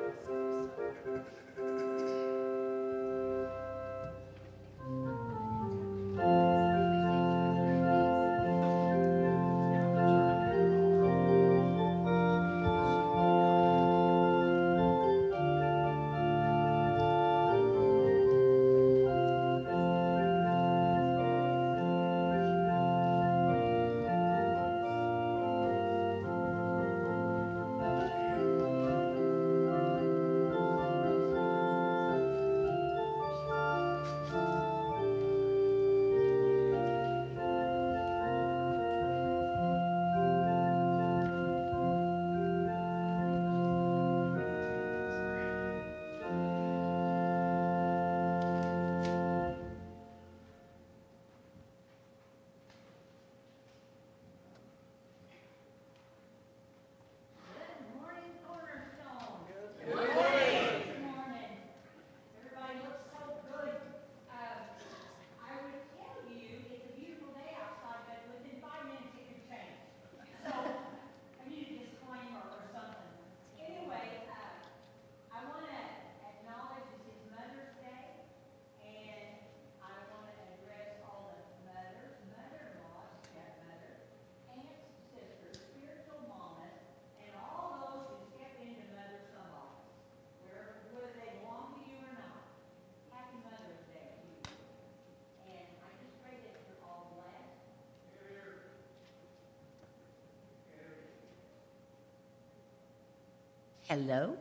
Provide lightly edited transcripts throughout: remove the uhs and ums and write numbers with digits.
Hello?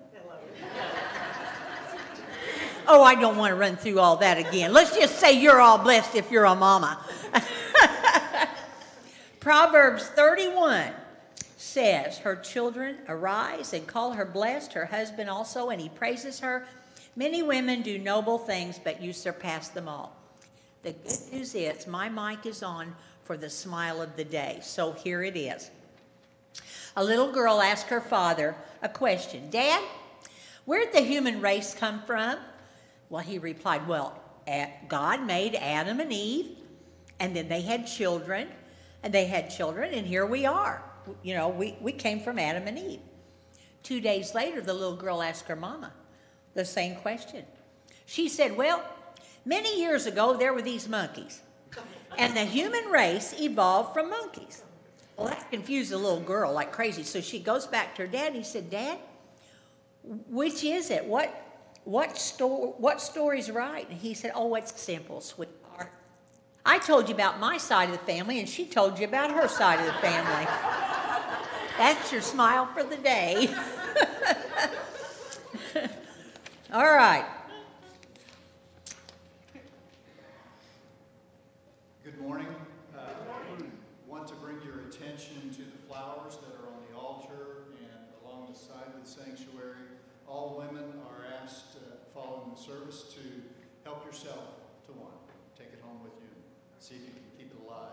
Oh, I don't want to run through all that again. Let's just say you're all blessed if you're a mama. Proverbs 31 says, her children arise and call her blessed, her husband also, and he praises her. Many women do noble things, but you surpass them all. The good news is my mic is on for the smile of the day, so here it is. A little girl asked her father a question. Dad, where did the human race come from? Well, he replied, well, God made Adam and Eve, and then they had children, and here we are. You know, we came from Adam and Eve. 2 days later, the little girl asked her mama the same question. She said, well, many years ago, there were these monkeys, and the human race evolved from monkeys. Well, that confused the little girl like crazy, so she goes back to her dad, and he said, Dad, which is it? What story's right? And he said, oh, it's simple, sweetheart. I told you about my side of the family, and she told you about her side of the family. That's your smile for the day. All right. Good morning. Want to bring your attention to the flowers that are on the altar and along the side of the sanctuary. All women are asked following the service to help yourself to one. Take it home with you. See if you can keep it alive.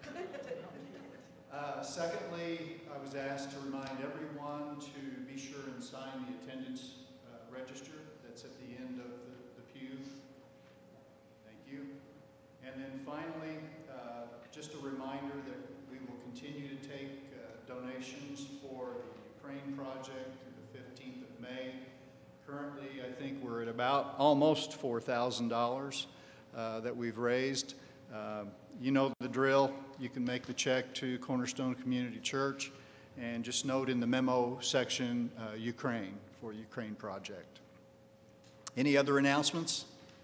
Secondly, I was asked to remind everyone to be sure and sign the attendance register that's at the end of the pew. Thank you. And then finally, just a reminder that we will continue to take donations for the Ukraine project through the 15th of May. Currently, I think we're at about almost $4,000 that we've raised. You know the drill. You can make the check to Cornerstone Community Church, and just note in the memo section, Ukraine, for Ukraine project. Any other announcements?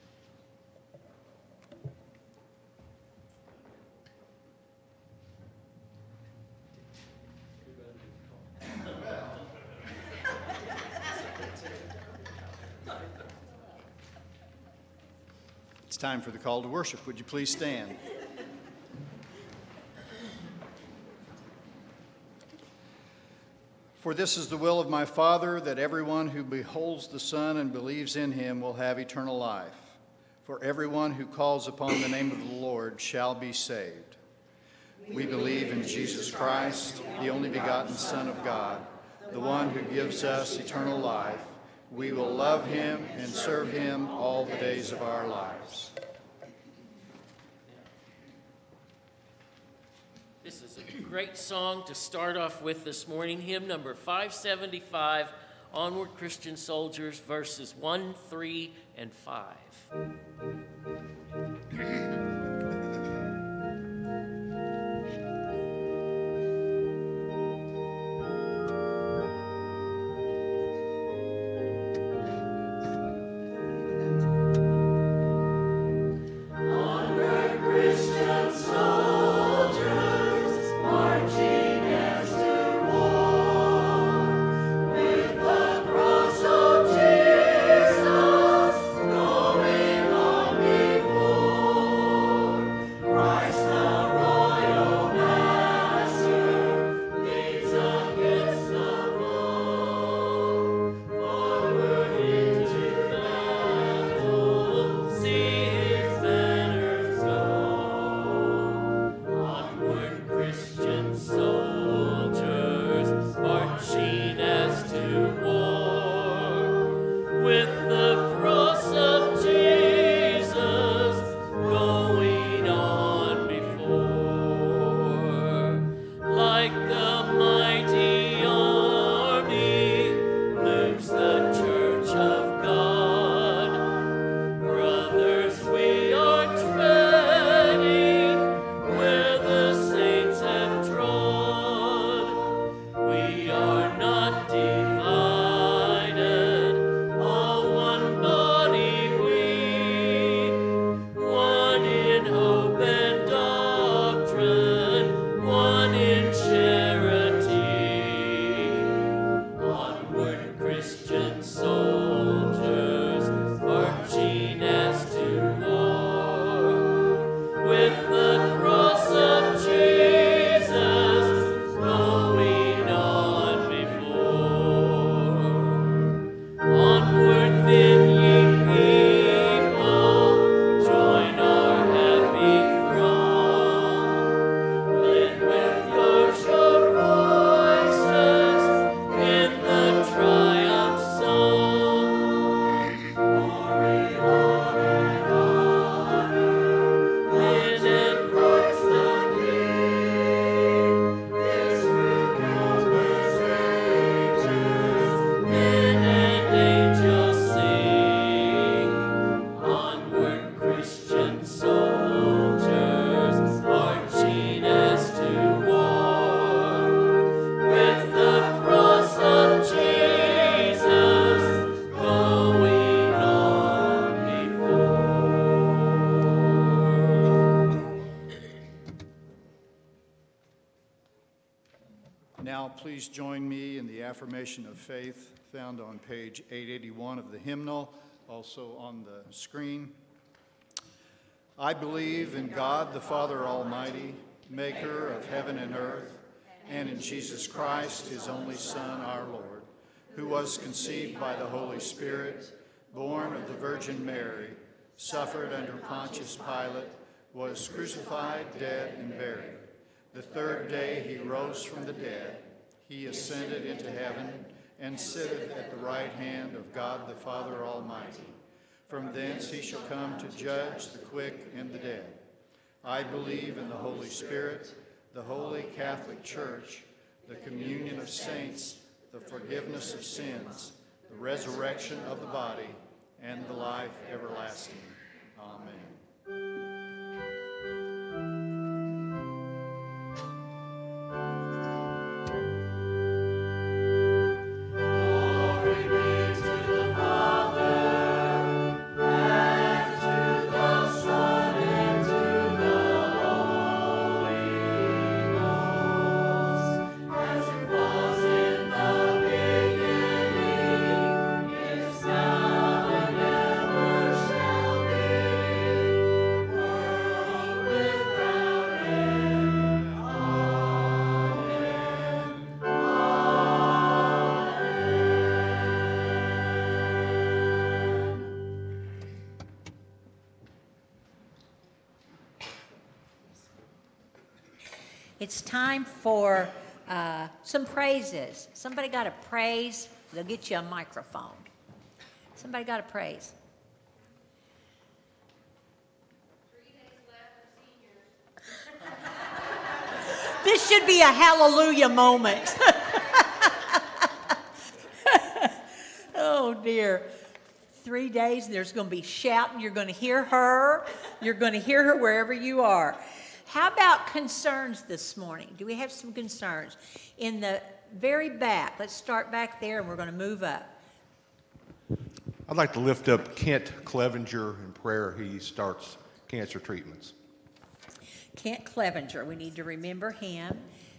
It's time for the call to worship. Would you please stand? For this is the will of my Father, that everyone who beholds the Son and believes in him will have eternal life. For everyone who calls upon the name of the Lord shall be saved. We believe in Jesus Christ, the only begotten Son of God, the one who gives us eternal life. We will love him and serve him all the days of our lives. This is a great song to start off with this morning, hymn number 575, Onward, Christian Soldiers, verses 1, 3, and 5. Now, please join me in the affirmation of faith found on page 881 of the hymnal, also on the screen. I believe in God, the Father Almighty, maker of heaven and earth, and in Jesus Christ, his only Son, our Lord, who was conceived by the Holy Spirit, born of the Virgin Mary, suffered under Pontius Pilate, was crucified, dead, and buried. The third day he rose from the dead. He ascended into heaven and sitteth at the right hand of God the Father Almighty. From thence he shall come to judge the quick and the dead. I believe in the Holy Spirit, the holy Catholic Church, the communion of saints, the forgiveness of sins, the resurrection of the body, and the life everlasting. Amen. It's time for some praises. Somebody got a praise? They'll get you a microphone. Somebody got a praise? 3 days left for seniors. This should be a hallelujah moment. Oh, dear. 3 days, there's going to be shouting. You're going to hear her. You're going to hear her wherever you are. How about concerns this morning? Do we have some concerns? In the very back, let's start back there, and we're going to move up. I'd like to lift up Kent Clevenger in prayer. He starts cancer treatments. Kent Clevenger, we need to remember him.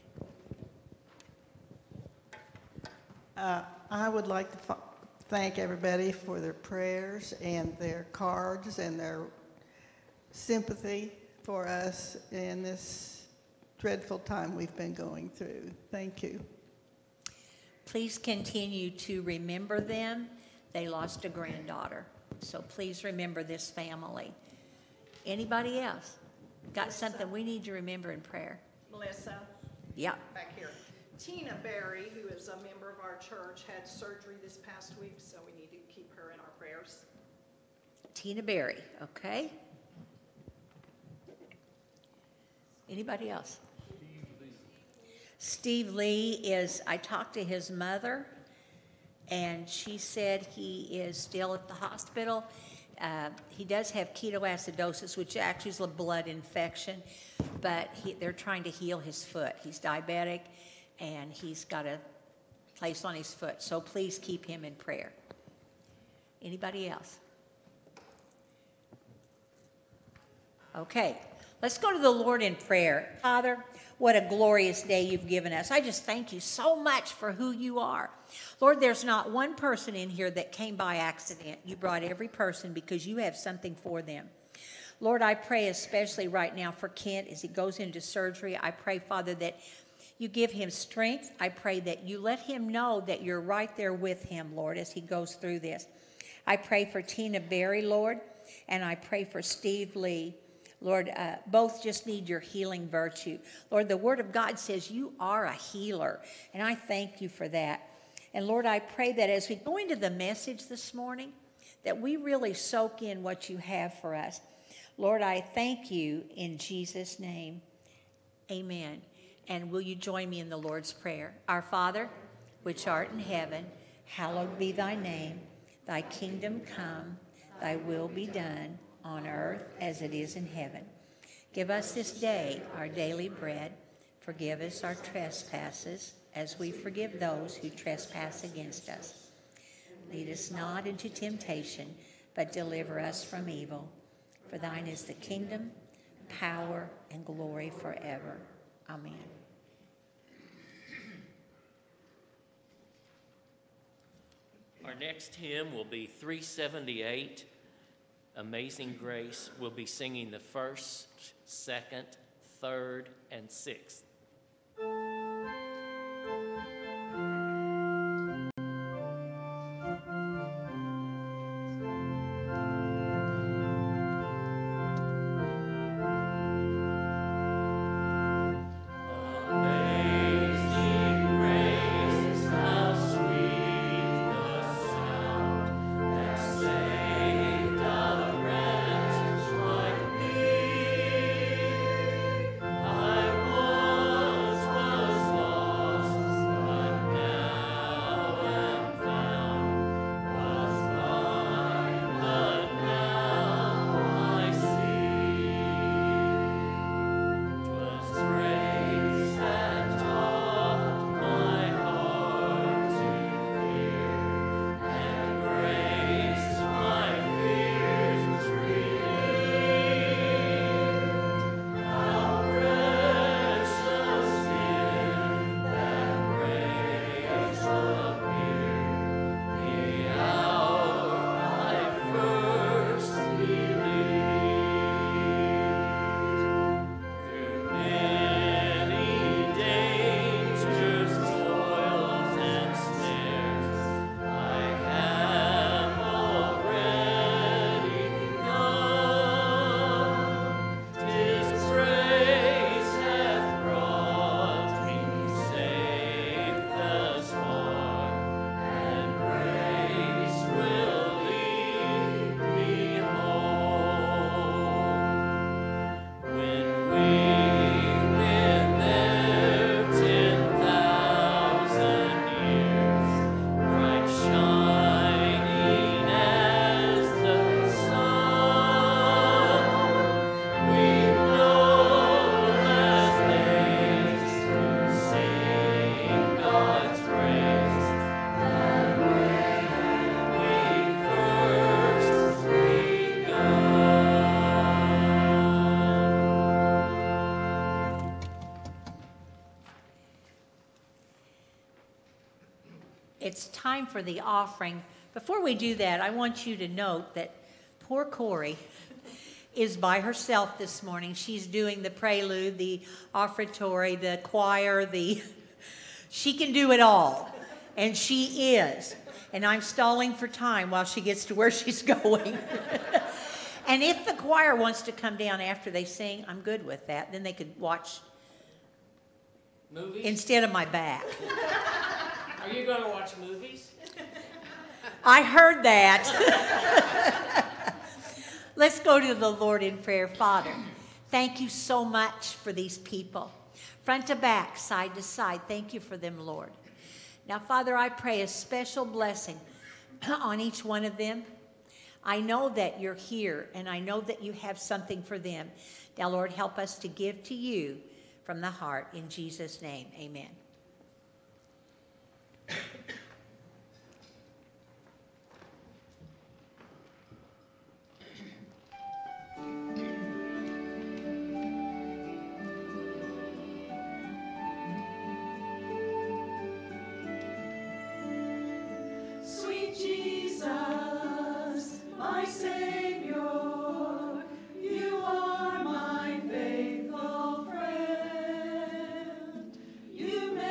I would like to thank everybody for their prayers and their cards and their sympathy for us in this dreadful time we've been going through. Thank you. Please continue to remember them. They lost a granddaughter, so please remember this family. Anybody else got something we need to remember in prayer? Melissa, Yeah. back here. Tina Berry, who is a member of our church, had surgery this past week, so we need to keep her in our prayers. Tina Berry, okay. Anybody else? Steve Lee is, I talked to his mother, and she said he is still at the hospital. He does have ketoacidosis, which actually is a blood infection, but they're trying to heal his foot. He's diabetic, and he's got a place on his foot, so please keep him in prayer. Anybody else? Okay, let's go to the Lord in prayer. Father, what a glorious day you've given us. I just thank you so much for who you are. Lord, there's not one person in here that came by accident. You brought every person because you have something for them. Lord, I pray especially right now for Kent as he goes into surgery. I pray, Father, that you give him strength. I pray that you let him know that you're right there with him, Lord, as he goes through this. I pray for Tina Berry, Lord, and I pray for Steve Lee. Lord, both just need your healing virtue. Lord, the Word of God says you are a healer, and I thank you for that. And Lord, I pray that as we go into the message this morning, that we really soak in what you have for us. Lord, I thank you in Jesus' name. Amen. And will you join me in the Lord's Prayer? Our Father, which art in heaven, hallowed be thy name. Thy kingdom come, thy will be done, on earth as it is in heaven. Give us this day our daily bread. Forgive us our trespasses, as we forgive those who trespass against us. Lead us not into temptation, but deliver us from evil. For thine is the kingdom, power, and glory forever. Amen. Our next hymn will be 378. Amazing Grace. Will be singing the first, second, third, and sixth. I it's time for the offering. Before we do that, I want you to note that poor Corey is by herself this morning. She's doing the prelude, the offertory, the choir, she can do it all. And she is. And I'm stalling for time while she gets to where she's going. And if the choir wants to come down after they sing, I'm good with that. Then they could watch Movies? instead of my back. Are you going to watch movies? I heard that. Let's go to the Lord in prayer. Father, thank you so much for these people. Front to back, side to side, thank you for them, Lord. Now, Father, I pray a special blessing on each one of them. I know that you're here, and I know that you have something for them. Now, Lord, help us to give to you from the heart. In Jesus' name, amen. Sweet Jesus, my Savior, you are my faithful friend. You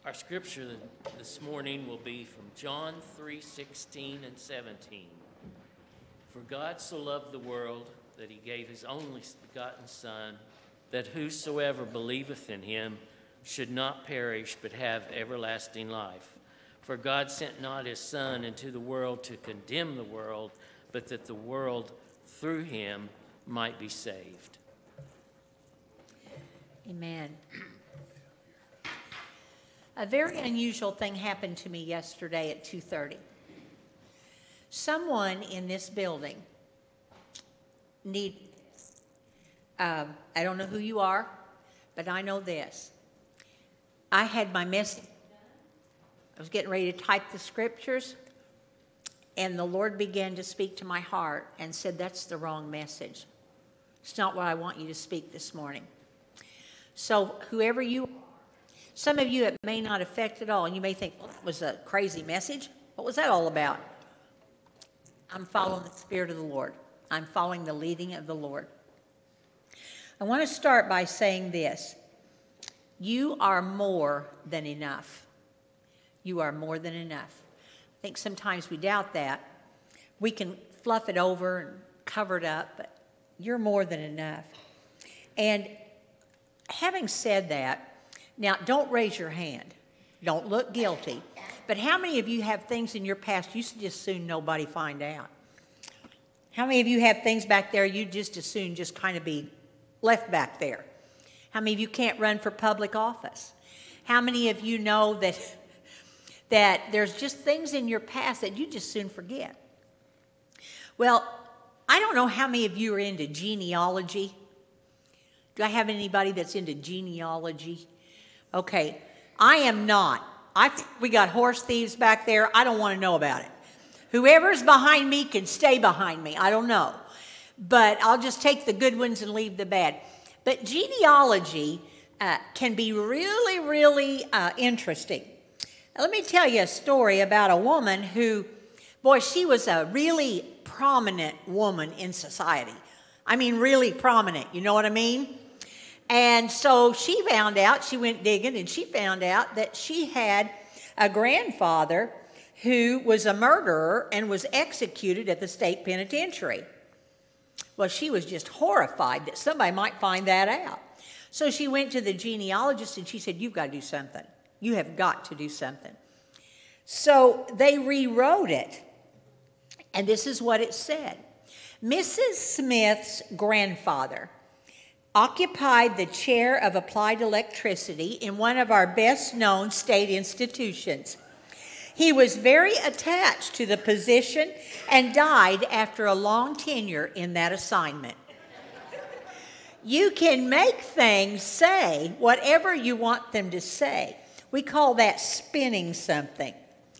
Our scripture this morning will be from John 3:16 and 17. For God so loved the world that he gave his only begotten Son, that whosoever believeth in him should not perish but have everlasting life. For God sent not his Son into the world to condemn the world, but that the world through him might be saved. Amen. A very unusual thing happened to me yesterday at 2:30. Someone in this building I don't know who you are, but I know this. I had my message. I was getting ready to type the scriptures, and the Lord began to speak to my heart and said, that's the wrong message. It's not what I want you to speak this morning. So whoever you are, some of you it may not affect at all, and you may think, well, that was a crazy message. What was that all about? I'm following the Spirit of the Lord. I'm following the leading of the Lord. I want to start by saying this. You are more than enough. You are more than enough. I think sometimes we doubt that. We can fluff it over and cover it up, but you're more than enough. And having said that, now don't raise your hand. Don't look guilty. But how many of you have things in your past you should just soon nobody find out? How many of you have things back there you just as soon just kind of be left back there? How many of you can't run for public office? How many of you know that there's just things in your past that you just soon forget? Well, I don't know how many of you are into genealogy. Do I have anybody that's into genealogy? Okay, I am not. We got horse thieves back there. I don't want to know about it. Whoever's behind me can stay behind me. I don't know. But I'll just take the good ones and leave the bad. But genealogy can be really, really interesting. Now, let me tell you a story about a woman who, boy, she was a really prominent woman in society. I mean, really prominent, you know what I mean? And so she found out, she went digging, and she found out that she had a grandfather who was a murderer and was executed at the state penitentiary. Well, she was just horrified that somebody might find that out. So she went to the genealogist and she said, you've got to do something. You have got to do something. So they rewrote it. And this is what it said. Mrs. Smith's grandfather occupied the chair of applied electricity in one of our best-known state institutions. He was very attached to the position and died after a long tenure in that assignment. You can make things say whatever you want them to say. We call that spinning something.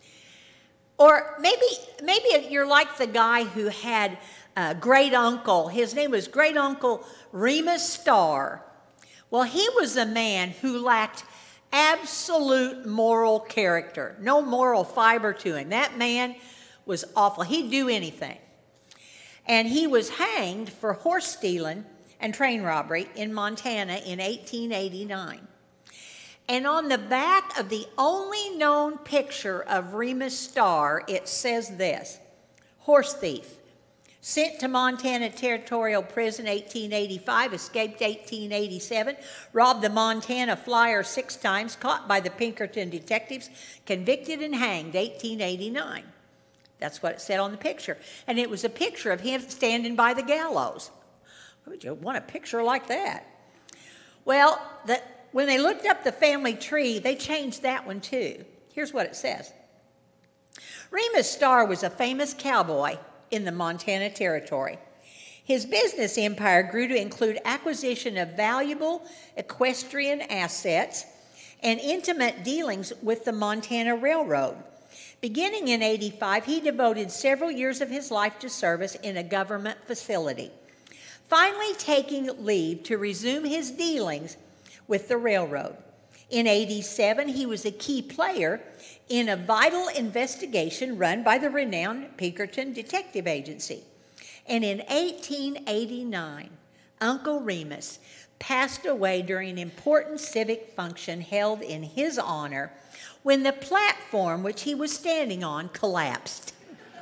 Or maybe you're like the guy who had a great uncle. His name was Great Uncle Remus Starr. Well, he was a man who lacked absolute moral character, no moral fiber to him. That man was awful. He'd do anything. And he was hanged for horse stealing and train robbery in Montana in 1889. And on the back of the only known picture of Remus Starr, it says this: horse thief, sent to Montana Territorial Prison 1885, escaped 1887, robbed the Montana Flyer 6 times, caught by the Pinkerton detectives, convicted and hanged 1889. That's what it said on the picture. And it was a picture of him standing by the gallows. Why would you want a picture like that? Well, when they looked up the family tree, they changed that one too. Here's what it says. Remus Starr was a famous cowboy in the Montana Territory. His business empire grew to include acquisition of valuable equestrian assets and intimate dealings with the Montana Railroad. Beginning in 85, he devoted several years of his life to service in a government facility, finally taking leave to resume his dealings with the railroad. In 87, he was a key player in a vital investigation run by the renowned Pinkerton Detective Agency. And in 1889, Uncle Remus passed away during an important civic function held in his honor when the platform which he was standing on collapsed.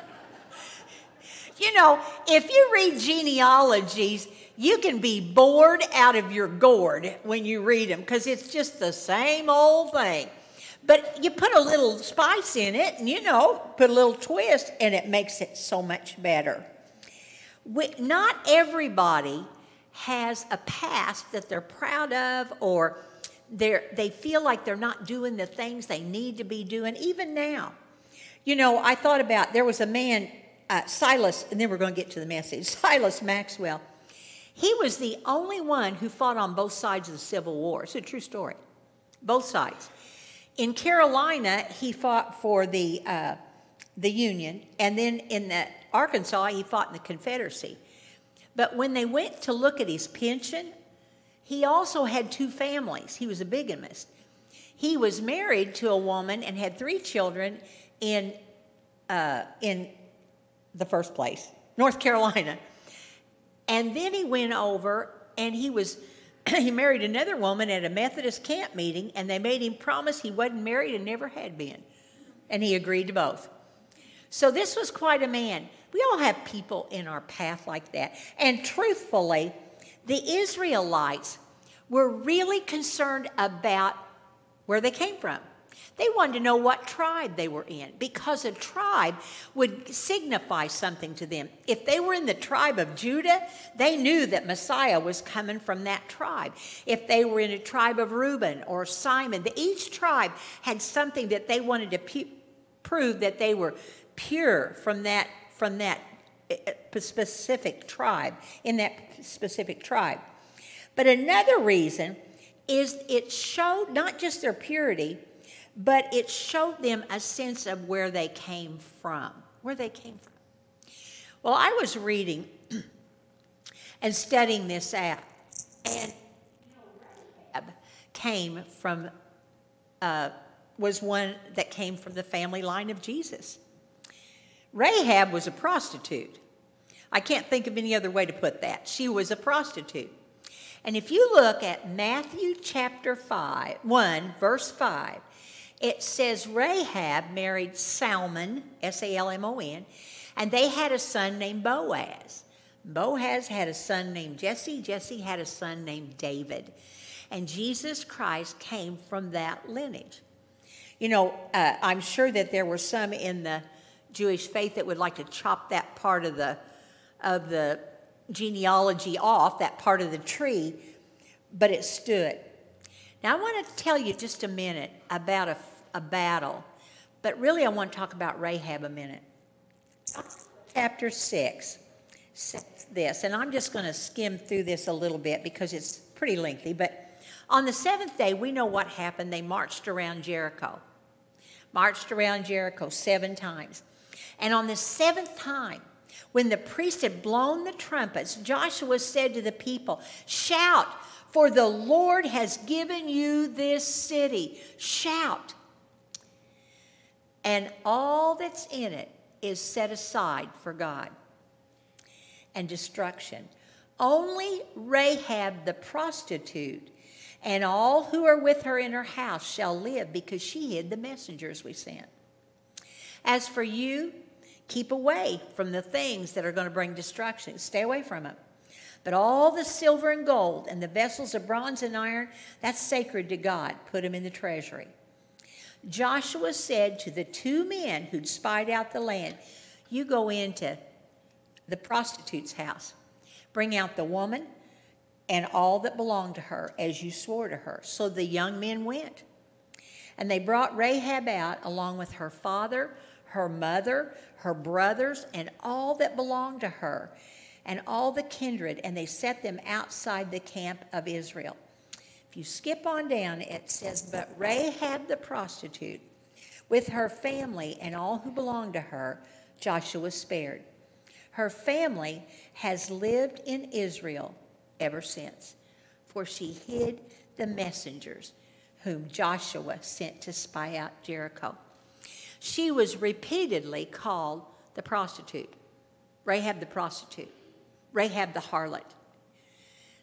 You know, if you read genealogies, you can be bored out of your gourd when you read them because it's just the same old thing. But you put a little spice in it and, you know, put a little twist and it makes it so much better. Not everybody has a past that they're proud of or they feel like they're not doing the things they need to be doing, even now. You know, I thought about, there was a man, Silas, and then we're going to get to the message, Silas Maxwell. He was the only one who fought on both sides of the Civil War. It's a true story, both sides. In Carolina, he fought for the Union, and then in Arkansas, he fought in the Confederacy. But when they went to look at his pension, he also had 2 families. He was a bigamist. He was married to a woman and had 3 children in the first place, North Carolina. And then he went over and he married another woman at a Methodist camp meeting, and they made him promise he wasn't married and never had been. And he agreed to both. So this was quite a man. We all have people in our path like that. And truthfully, the Israelites were really concerned about where they came from. They wanted to know what tribe they were in because a tribe would signify something to them. If they were in the tribe of Judah, they knew that Messiah was coming from that tribe. If they were in a tribe of Reuben or Simon, each tribe had something that they wanted to prove that they were pure from that specific tribe, in that specific tribe. But another reason is it showed not just their purity, but it showed them a sense of where they came from. Where they came from. Well, I was reading and studying this out, and Rahab came from, was one that came from the family line of Jesus. Rahab was a prostitute. I can't think of any other way to put that. She was a prostitute. And if you look at Matthew chapter 1, verse 5, it says Rahab married Salmon, S-A-L-M-O-N, and they had a son named Boaz. Boaz had a son named Jesse. Jesse had a son named David. And Jesus Christ came from that lineage. You know, I'm sure that there were some in the Jewish faith that would like to chop that part of the genealogy off, that part of the tree, but it stood. Now, I want to tell you just a minute about a battle, but really I want to talk about Rahab a minute. Chapter 6 says this, and I'm just going to skim through this a little bit because it's pretty lengthy, but on the 7th day, we know what happened. They marched around Jericho. Marched around Jericho 7 times. And on the 7th time, when the priest had blown the trumpets, Joshua said to the people, "Shout, for the Lord has given you this city." Shout. And all that's in it is set aside for God and destruction. Only Rahab the prostitute and all who are with her in her house shall live, because she hid the messengers we sent. As for you, keep away from the things that are going to bring destruction. Stay away from them. But all the silver and gold and the vessels of bronze and iron, that's sacred to God. Put them in the treasury. Joshua said to the 2 men who'd spied out the land, "You go into the prostitute's house. Bring out the woman and all that belonged to her, as you swore to her." So the young men went. And they brought Rahab out along with her father, her mother, her brothers, and all that belonged to her, and all the kindred, and they set them outside the camp of Israel. If you skip on down, it says, "But Rahab the prostitute, with her family and all who belonged to her, Joshua spared. Her family has lived in Israel ever since, for she hid the messengers whom Joshua sent to spy out Jericho." She was repeatedly called the prostitute, Rahab the prostitute, Rahab the harlot.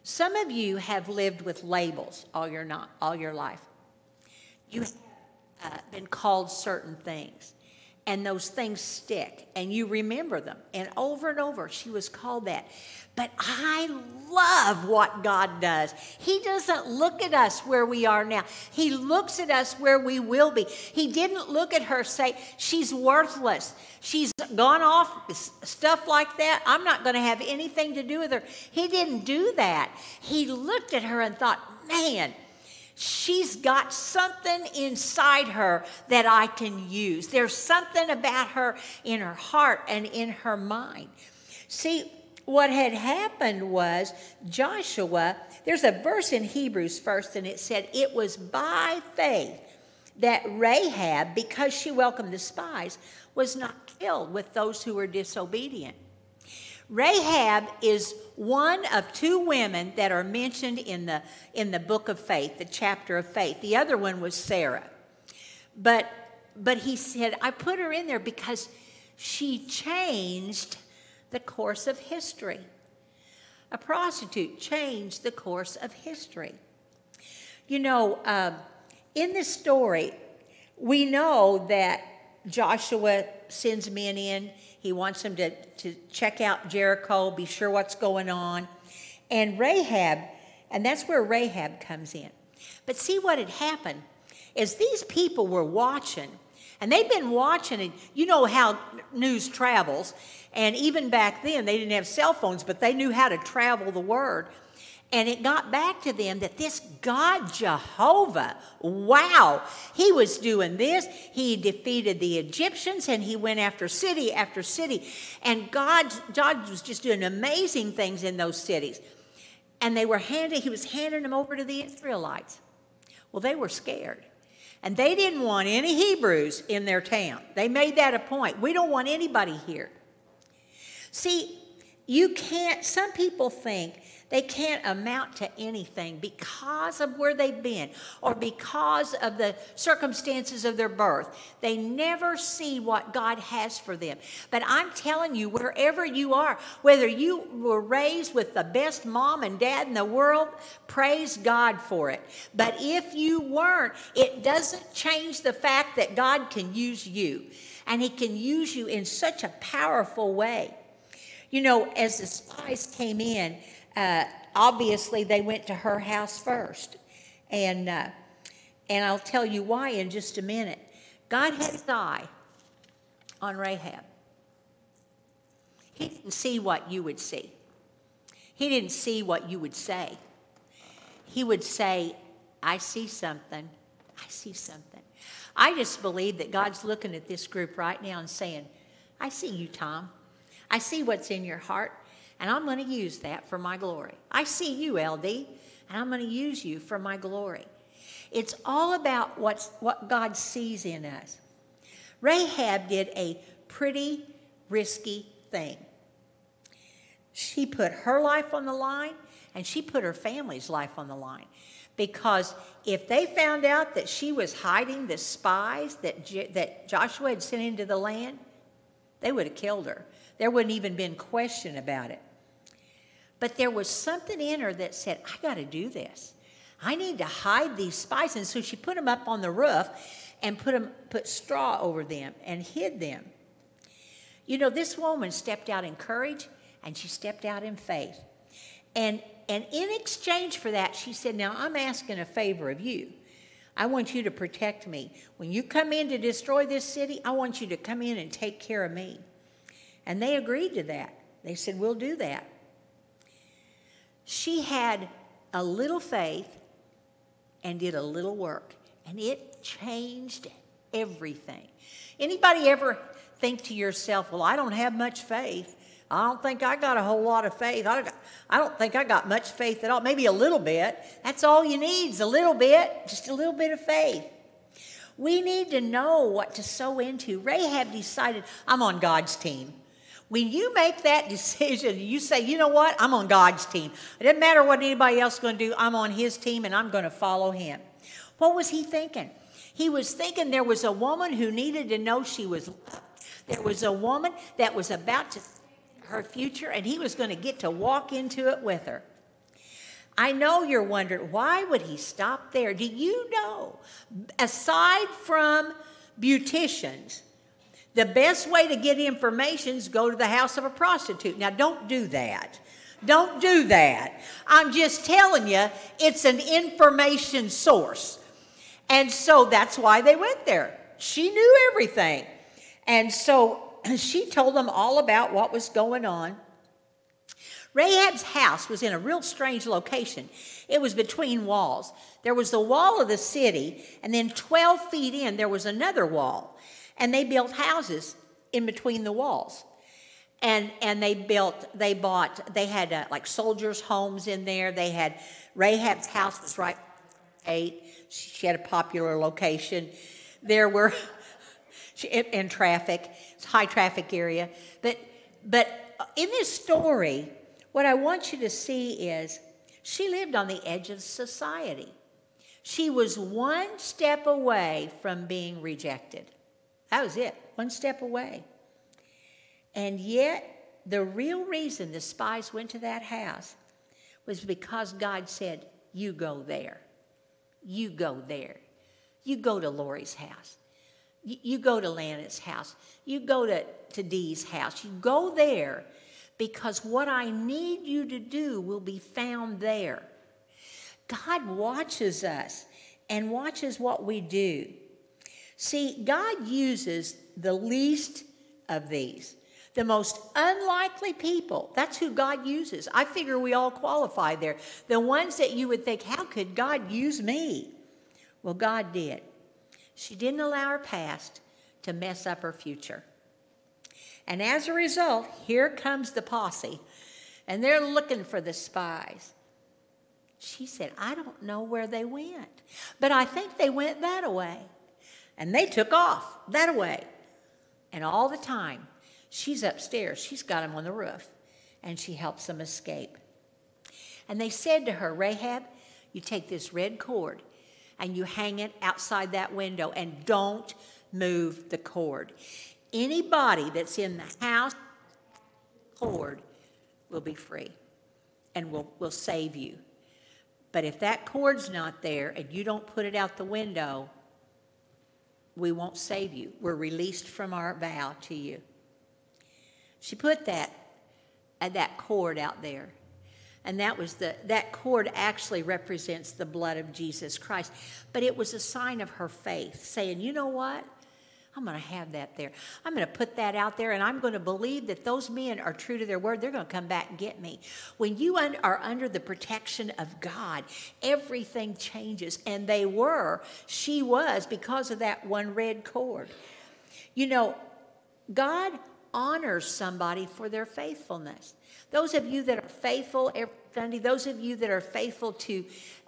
Some of you have lived with labels all your life. You have been called certain things, and those things stick, and you remember them. And over, she was called that. But I love what God does. He doesn't look at us where we are now. He looks at us where we will be. He didn't look at her say, she's worthless. She's gone off, stuff like that. I'm not going to have anything to do with her. He didn't do that. He looked at her and thought, man, she's got something inside her that I can use. There's something about her in her heart and in her mind. See, what had happened was Joshua, there's a verse in Hebrews first, and it said, it was by faith that Rahab, because she welcomed the spies, was not killed with those who were disobedient. Rahab is one of two women that are mentioned in the book of faith, the chapter of faith. The other one was Sarah. But he said, I put her in there because she changed the course of history. A prostitute changed the course of history. You know, in this story, we know that Joshua sends men in. He wants them to check out Jericho, be sure what's going on. And Rahab, and that's where Rahab comes in. But see what had happened is these people were watching, and they'd been watching, and you know how news travels. And even back then, they didn't have cell phones, but they knew how to travel the word. And it got back to them that this God Jehovah, wow, he was doing this. He defeated the Egyptians, and he went after city after city. And God was just doing amazing things in those cities. And he was handing them over to the Israelites. Well, they were scared. And they didn't want any Hebrews in their town. They made that a point. We don't want anybody here. See, some people think they can't amount to anything because of where they've been or because of the circumstances of their birth. They never see what God has for them. But I'm telling you, wherever you are, whether you were raised with the best mom and dad in the world, praise God for it. But if you weren't, it doesn't change the fact that God can use you. And he can use you in such a powerful way. You know, as the spies came in, obviously they went to her house first. And I'll tell you why in just a minute. God had his eye on Rahab. He didn't see what you would see. He didn't see what you would say. He would say, I see something. I see something. I just believe that God's looking at this group right now and saying, I see you, Tom. I see what's in your heart, and I'm going to use that for my glory. I see you, LD, and I'm going to use you for my glory. It's all about what God sees in us. Rahab did a pretty risky thing. She put her life on the line, and she put her family's life on the line. Because if they found out that she was hiding the spies that Joshua had sent into the land, they would have killed her. There wouldn't even been question about it. But there was something in her that said, I got to do this. I need to hide these spies. And so she put them up on the roof and put straw over them and hid them. You know, this woman stepped out in courage and she stepped out in faith. And in exchange for that, she said, now I'm asking a favor of you. I want you to protect me. When you come in to destroy this city, I want you to come in and take care of me. And they agreed to that. They said, we'll do that. She had a little faith and did a little work, and it changed everything. Anybody ever think to yourself, well, I don't have much faith. I don't think I got a whole lot of faith. I don't think I got much faith at all. Maybe a little bit. That's all you need is a little bit, just a little bit of faith. We need to know what to sow into. Rahab decided, I'm on God's team. When you make that decision, you say, you know what, I'm on God's team. It doesn't matter what anybody else is going to do. I'm on his team, and I'm going to follow him. What was he thinking? He was thinking there was a woman who needed to know she was loved. There was a woman that was about to her future, and he was going to get to walk into it with her. I know you're wondering, why would he stop there? Do you know, aside from beauticians, the best way to get information is go to the house of a prostitute. Now, don't do that. Don't do that. I'm just telling you, it's an information source. And so that's why they went there. She knew everything. And so she told them all about what was going on. Rahab's house was in a real strange location. It was between walls. There was the wall of the city, and then 12 feet in, there was another wall. And they built houses in between the walls. And they had like soldiers' homes in there. They had, Rahab's house was right 8. She had a popular location. There were, in traffic, it's a high traffic area. But in this story, what I want you to see is she lived on the edge of society. She was one step away from being rejected. That was it, one step away. And yet, the real reason the spies went to that house was because God said, you go there. You go there. You go to Lori's house. You go to Lana's house. You go to Dee's house. You go there because what I need you to do will be found there. God watches us and watches what we do. See, God uses the least of these, the most unlikely people. That's who God uses. I figure we all qualify there. The ones that you would think, how could God use me? Well, God did. She didn't allow her past to mess up her future. And as a result, here comes the posse, and they're looking for the spies. She said, I don't know where they went, but I think they went that way. And they took off that way. And all the time, she's upstairs. She's got them on the roof, and she helps them escape. And they said to her, Rahab, you take this red cord, and you hang it outside that window, and don't move the cord. Anybody that's in the house, cord will be free and will save you. But if that cord's not there and you don't put it out the window, we won't save you. We're released from our vow to you. She put that cord out there. And that cord actually represents the blood of Jesus Christ. But it was a sign of her faith, saying, you know what? I'm going to have that there. I'm going to put that out there, and I'm going to believe that those men are true to their word. They're going to come back and get me. When you are under the protection of God, everything changes. And she was, because of that one red cord. You know, God honors somebody for their faithfulness. Those of you that are faithful every Sunday, those of you that are faithful to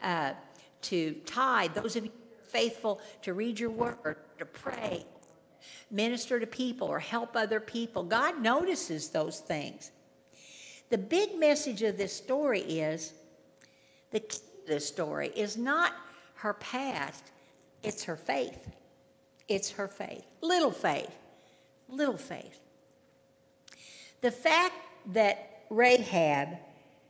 tithe, those of you faithful to read your word, to pray, minister to people, or help other people, God notices those things. The big message of this story is, the key to this story is not her past, it's her faith. It's her faith. Little faith. Little faith. The fact that Rahab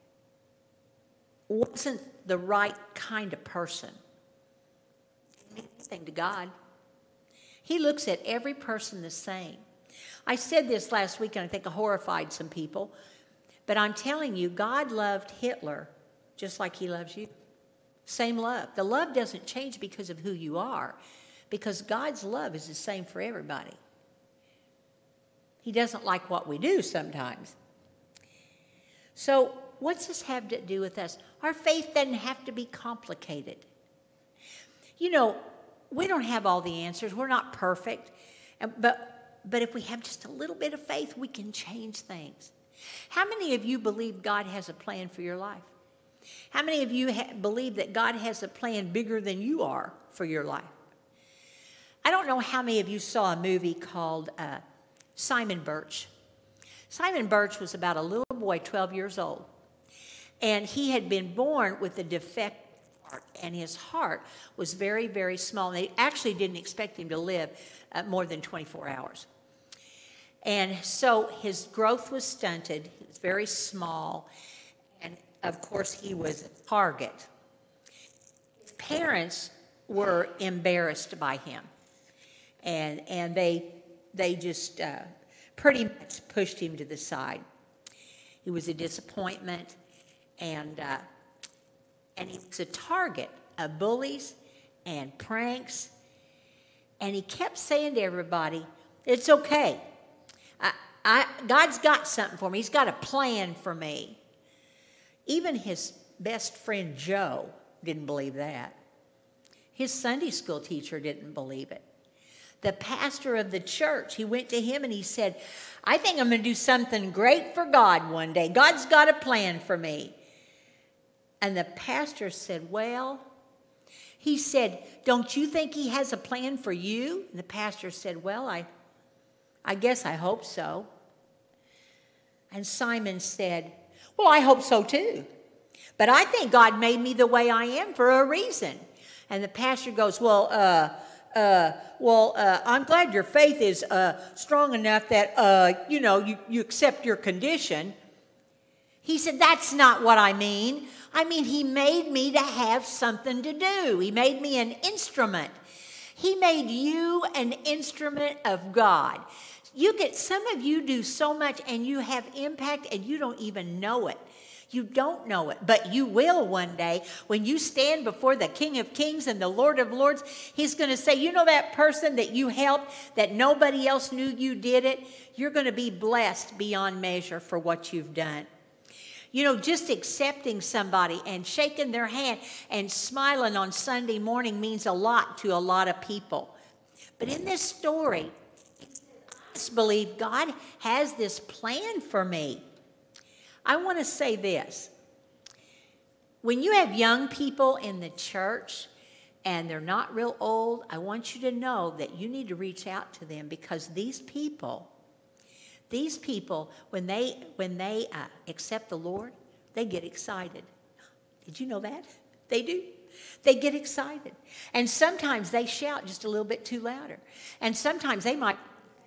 wasn't the right kind of person didn't mean anything to God. He looks at every person the same. I said this last week, and I think I horrified some people, but I'm telling you, God loved Hitler just like he loves you. Same love. The love doesn't change because of who you are, because God's love is the same for everybody. He doesn't like what we do sometimes. So what's this have to do with us? Our faith doesn't have to be complicated. You know, we don't have all the answers. We're not perfect. But if we have just a little bit of faith, we can change things. How many of you believe God has a plan for your life? How many of you believe that God has a plan bigger than you are for your life? I don't know how many of you saw a movie called Simon Birch. Simon Birch was about a little boy, 12 years old. And he had been born with a defect heart, and his heart was very, very small. And they actually didn't expect him to live more than 24 hours. And so his growth was stunted. He was very small. of course, he was a target. His parents were embarrassed by him, and they just pretty much pushed him to the side. He was a disappointment, and he was a target of bullies and pranks, and he kept saying to everybody, "It's okay. God's got something for me. He's got a plan for me." Even his best friend Joe didn't believe that. His Sunday school teacher didn't believe it. The pastor of the church, he went to him and he said, "I think I'm going to do something great for God one day. God's got a plan for me." And the pastor said, "Well," he said, "don't you think he has a plan for you?" And the pastor said, "Well, I guess I hope so." And Simon said, "Well, I hope so too. But I think God made me the way I am for a reason." And the pastor goes, "Well, I'm glad your faith is strong enough that, you accept your condition." He said, "That's not what I mean. I mean, he made me to have something to do. He made me an instrument. He made you an instrument of God. Some of you do so much and you have impact and you don't even know it. You don't know it, but you will one day. When you stand before the King of Kings and the Lord of Lords, he's going to say, you know that person that you helped, that nobody else knew you did it? You're going to be blessed beyond measure for what you've done. Just accepting somebody and shaking their hand and smiling on Sunday morning means a lot to a lot of people. But in this story, I just believe God has this plan for me. I want to say this. When you have young people in the church and they're not real old, I want you to know that you need to reach out to them, because these people, when they accept the Lord, they get excited. Did you know that? They do. They get excited. And sometimes they shout just a little bit too louder. And sometimes they might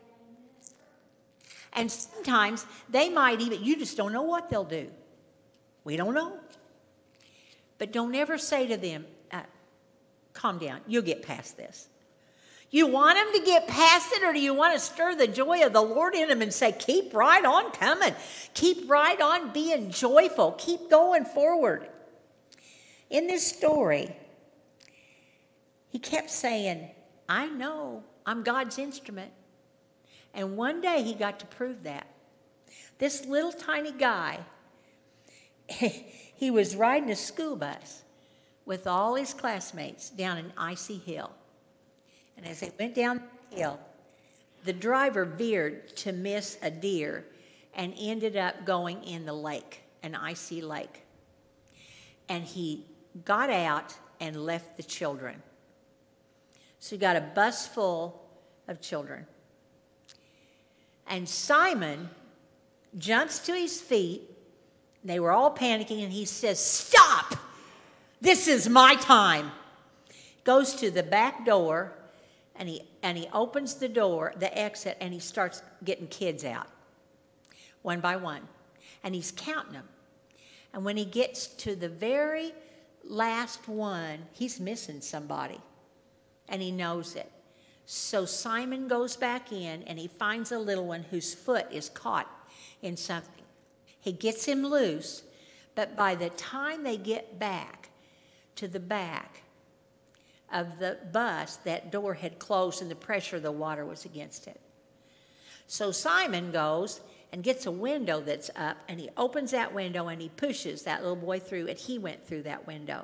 even, you just don't know what they'll do. We don't know. But don't ever say to them, calm down, you'll get past this. You want them to get past it, or do you want to stir the joy of the Lord in them and say, keep right on coming. Keep right on being joyful. Keep going forward. In this story, he kept saying, I know I'm God's instrument. And one day he got to prove that. This little tiny guy, he was riding a school bus with all his classmates down an icy hill. And as they went down the hill, the driver veered to miss a deer and ended up going in the lake, an icy lake. And he got out and left the children. So he got a bus full of children. And Simon jumps to his feet. They were all panicking, and he says, stop! This is my time. Goes to the back door, and he opens the door, the exit, and he starts getting kids out, one by one. And he's counting them. And when he gets to the very last one, he's missing somebody. And he knows it. So Simon goes back in, and he finds a little one whose foot is caught in something. He gets him loose, but by the time they get back to the back of the bus, that door had closed and the pressure of the water was against it. So Simon goes and gets a window that's up, and he opens that window and he pushes that little boy through, and he went through that window.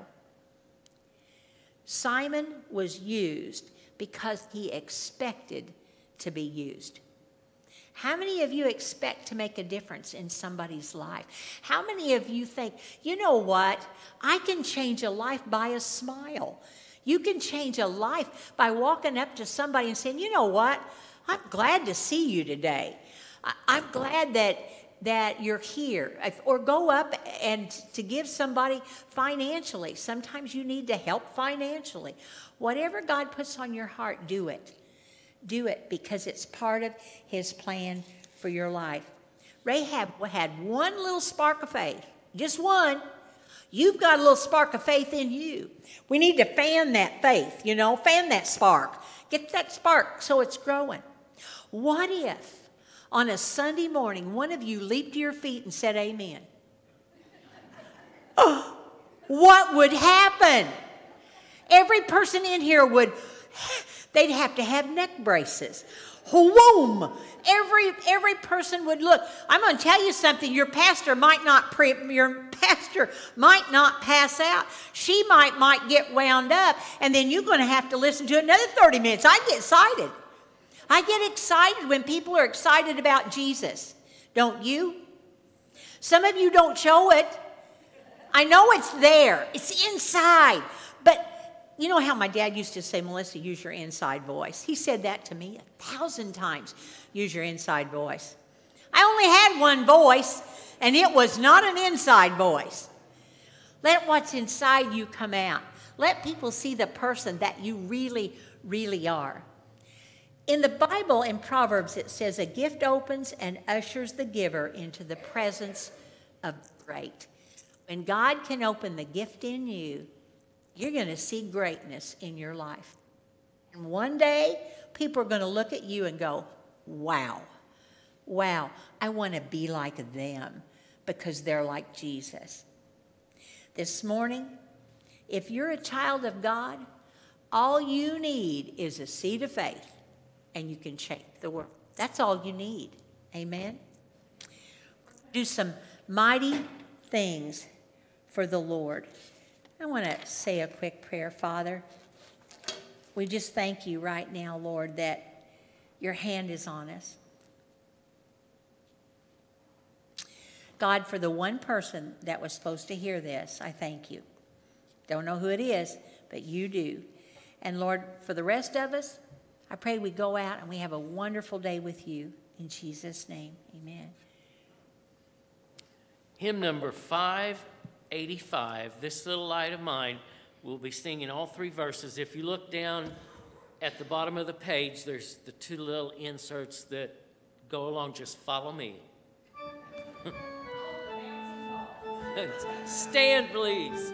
Simon was used because he expected to be used. How many of you expect to make a difference in somebody's life? How many of you think, you know what? I can change a life by a smile. You can change a life by walking up to somebody and saying, you know what? I'm glad to see you today. I'm glad that you're here. Or go up and to give somebody financially. Sometimes you need to help financially. Whatever God puts on your heart, do it. Do it, because it's part of his plan for your life. Rahab had one little spark of faith, just one, You've got a little spark of faith in you. We need to fan that faith, fan that spark. Get that spark so it's growing. What if on a Sunday morning one of you leaped to your feet and said amen? Oh, what would happen? Every person in here they'd have to have neck braces. Whoom! Every person would look. I'm going to tell you something. Your pastor might not pass out. She might get wound up, and then you're going to have to listen to another 30 minutes. I get excited. I get excited when people are excited about Jesus. Don't you? Some of you don't show it. I know it's there. It's inside. But you know how my dad used to say, Melissa, use your inside voice. He said that to me 1,000 times. Use your inside voice. I only had one voice, and it was not an inside voice. Let what's inside you come out. Let people see the person that you really, really are. In the Bible, in Proverbs, it says, a gift opens and ushers the giver into the presence of the great. When God can open the gift in you, you're going to see greatness in your life. And one day, people are going to look at you and go, wow, I want to be like them because they're like Jesus. This morning, if you're a child of God, all you need is a seed of faith, and you can change the world. That's all you need. Amen? Do some mighty things for the Lord. I want to say a quick prayer. Father, we just thank you right now, Lord, that your hand is on us. God, for the one person that was supposed to hear this, I thank you. Don't know who it is, but you do. And Lord, for the rest of us, I pray we go out and we have a wonderful day with you. In Jesus' name, amen. Hymn number 585, This Little Light of Mine. We'll be singing all three verses. If you look down at the bottom of the page, there's the two little inserts that go along. Just follow me. Stand, please.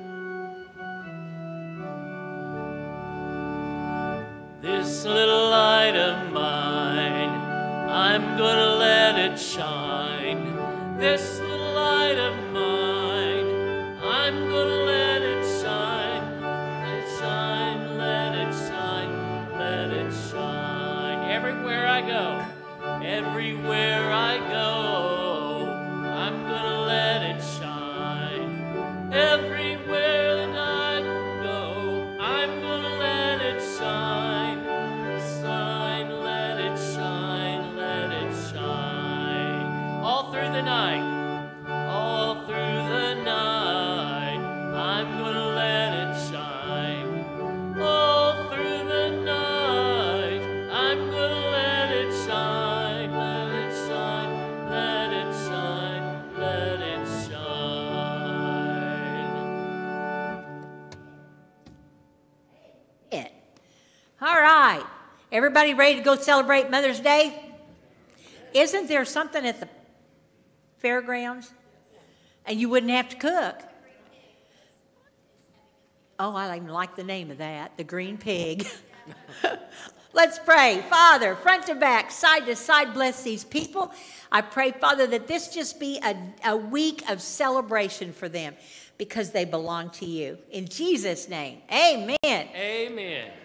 This little light of mine, I'm gonna let it shine. This little light of mine, I'm gonna let it shine. Let it shine, let it shine, let it shine. Everywhere I go, everywhere I go, I'm gonna let it shine. Everywhere that I go, I'm gonna let it shine. Shine, let it shine, let it shine. All through the night, all through the night, I'm gonna let it shine. All through the night, I'm gonna let it shine. Let it shine, let it shine, let it shine. It. All right. Everybody ready to go celebrate Mother's Day? Isn't there something at the fairgrounds? And you wouldn't have to cook. Oh, I even like the name of that, the green pig. Let's pray. Father, front to back, side to side, bless these people. I pray, Father, that this just be a week of celebration for them because they belong to you. In Jesus' name, amen. Amen.